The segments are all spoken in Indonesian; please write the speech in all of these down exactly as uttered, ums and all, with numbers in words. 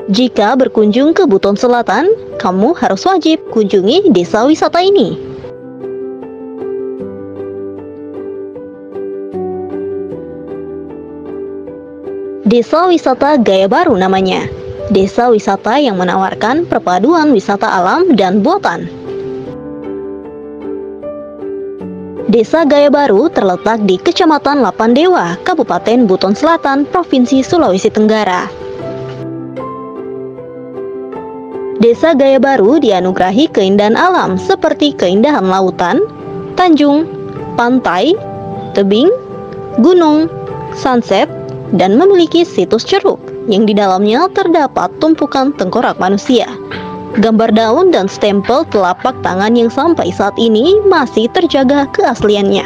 Jika berkunjung ke Buton Selatan, kamu harus wajib kunjungi desa wisata ini. Desa wisata gaya baru namanya. Desa wisata yang menawarkan perpaduan wisata alam dan buatan. Desa Gaya Baru terletak di Kecamatan Lapandewa, Kabupaten Buton Selatan, Provinsi Sulawesi Tenggara. Desa Gaya Baru dianugerahi keindahan alam seperti keindahan lautan, tanjung, pantai, tebing, gunung, sunset, dan memiliki situs ceruk yang di dalamnya terdapat tumpukan tengkorak manusia, gambar daun dan stempel telapak tangan yang sampai saat ini masih terjaga keasliannya.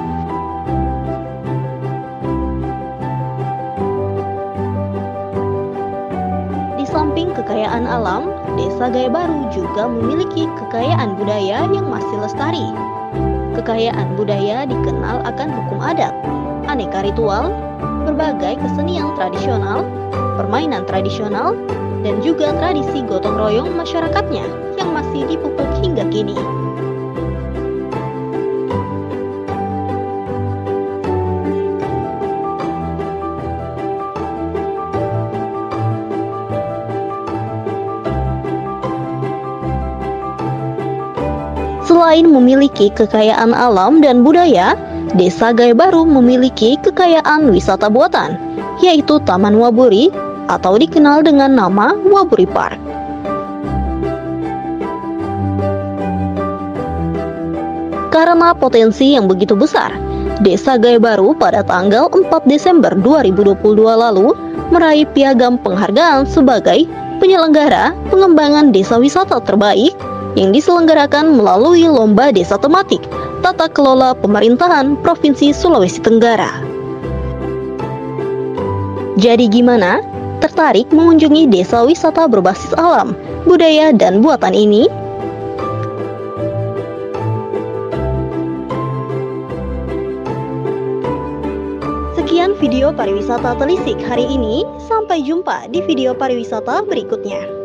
Di samping kekayaan alam, Desa Gaya Baru juga memiliki kekayaan budaya yang masih lestari. Kekayaan budaya dikenal akan hukum adat, aneka ritual, berbagai kesenian tradisional, permainan tradisional, dan juga tradisi gotong royong masyarakatnya yang masih dipupuk hingga kini. Selain memiliki kekayaan alam dan budaya, Desa Gaya Baru memiliki kekayaan wisata buatan, yaitu Taman Waburi atau dikenal dengan nama Waburi Park. Karena potensi yang begitu besar, Desa Gaya Baru pada tanggal empat Desember dua ribu dua puluh dua lalu meraih piagam penghargaan sebagai penyelenggara pengembangan desa wisata terbaik yang diselenggarakan melalui lomba desa tematik Tata Kelola Pemerintahan Provinsi Sulawesi Tenggara. Jadi gimana? Tertarik mengunjungi desa wisata berbasis alam, budaya, dan buatan ini? Sekian video pariwisata telisik hari ini. Sampai jumpa di video pariwisata berikutnya.